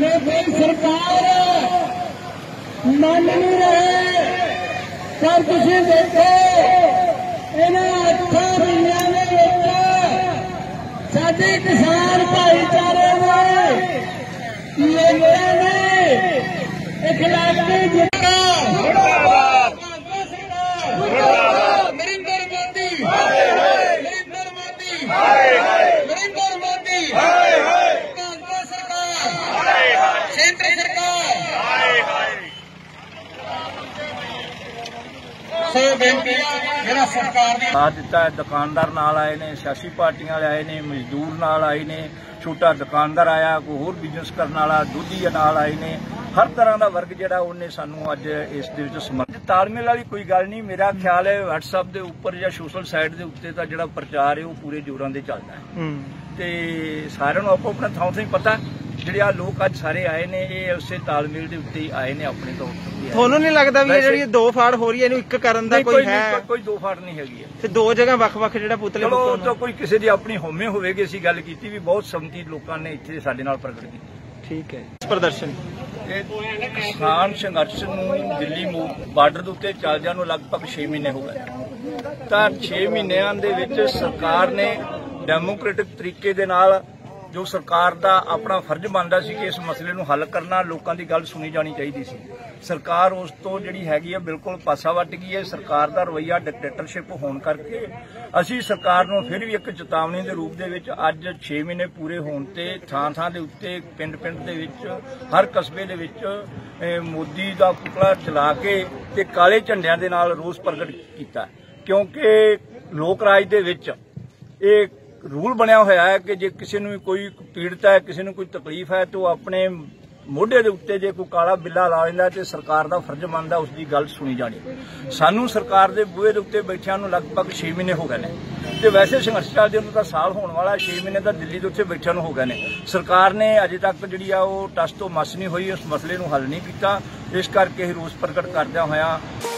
ये कोई सरकार मान नहीं रहे, पर तुम देखो इन्होंने 8 महीनों में साडे किसान भाईचारे ने इखलाकी जिता नरेंद्र मोदी कांग्रेस सरकार सेंटर सरकार सो बेनती मेरा सरकार ने साथ दिता है। दुकानदार नाल आए ने, सियासी पार्टियां वाले आए ने, मजदूर नाल आए ने, छोटा दुकानदार आया, कोई होर बिजनेस करने वाला दुधी नाल आए ने, हर तरह का वर्ग जिहड़ा उन्हें सानू अज इस दे विच समर्थ तालमेल वाली कोई गल नहीं। मेरा ख्याल है WhatsApp के उपर या सोशल साइट के उत्ते दा जिहड़ा प्रचार है वो पूरे जोरां दे चलदा है ते सारिआं नूं आपो अपना थां तो पता ਜਿਹੜੇ ਆ ਲੋਕ ਅੱਜ ਸਾਰੇ ਆਏ ਨੇ ਇਹ ਉਸੇ ਤਾਲਮੇਲ ਦੇ ਉੱਤੇ ਹੀ ਆਏ ਨੇ ਆਪਣੇ ਤੋਂ। ਤੁਹਾਨੂੰ ਨਹੀਂ ਲੱਗਦਾ ਵੀ ਜਿਹੜੀ ਦੋ ਫਾੜ ਹੋ ਰਹੀ ਹੈ ਇਹਨੂੰ ਇੱਕ ਕਰਨ ਦਾ ਕੋਈ ਹੈ? ਕੋਈ ਦੋ ਫਾੜ ਨਹੀਂ ਹੈਗੀ ਤੇ ਦੋ ਜਗ੍ਹਾ ਵੱਖ-ਵੱਖ ਜਿਹੜਾ ਪੁਤਲੇ ਚਲੋ ਤਾਂ ਕੋਈ ਕਿਸੇ ਦੀ ਆਪਣੀ ਹੋਮੇ ਹੋਵੇਗੀ। ਅਸੀਂ ਗੱਲ ਕੀਤੀ ਵੀ ਬਹੁਤ ਸੰਮਤੀ ਲੋਕਾਂ ਨੇ ਇੱਥੇ ਸਾਡੇ ਨਾਲ ਪ੍ਰਗਟ ਕੀਤੀ। ਠੀਕ ਹੈ। ਪ੍ਰਦਰਸ਼ਨ ਇਹ ਕਿਸਾਨ ਸੰਘਰਸ਼ ਨੂੰ ਦਿੱਲੀ ਬਾਰਡਰ ਦੇ ਉੱਤੇ ਚੱਲਦਿਆਂ ਨੂੰ ਲਗਭਗ 6 ਮਹੀਨੇ ਹੋ ਗਏ ਤਾਂ 6 ਮਹੀਨਿਆਂ ਦੇ ਵਿੱਚ ਸਰਕਾਰ ਨੇ ਡੈਮੋਕ੍ਰੈਟਿਕ ਤਰੀਕੇ ਦੇ ਨਾਲ जो सरकार का अपना फर्ज बनता सी कि इस मसले नूं हल करना, लोगों की गल सुनी जानी चाहिए सी। सरकार उस तो जिहड़ी हैगी है बिल्कुल पासा वट गई है। सरकार का रवैया डिक्टेटरशिप होने करके असी सरकार नूं फिर भी एक चेतावनी के रूप दे विच अज 6 महीने पूरे होने ते थां दे उत्ते पिंड दे विच हर कस्बे दे विच मोदी का पुतला चला के ते काले झंडियां दे नाल रोस प्रगट कीता, क्योंकि लोक राज दे विच एक रूल बनया होया है कि जे किसी नूं कोई पीड़ित है, किसी नूं कोई तकलीफ है तो अपने मोढे दे उत्ते जे कोई काला बिल्ला ला लैंदा ते सरकार दा फर्ज बनदा उसकी गल सुनी जानी। सानू सरकार दे बूहे दे उत्ते बैठियां नूं लगभग 6 महीने हो गए ने ते वैसे संघर्ष चलदे नूं तां साल होने वाला, 6 महीने तां दिल्ली दे उत्ते बैठियां नूं हो गए ने। सरकार ने अजे तक जिहड़ी आ ओह टस तो मस नहीं होई, उस मसले नूं हल नहीं कीता। इस करके रोस प्रगट करदਿਆਂ ਹੋਇਆਂ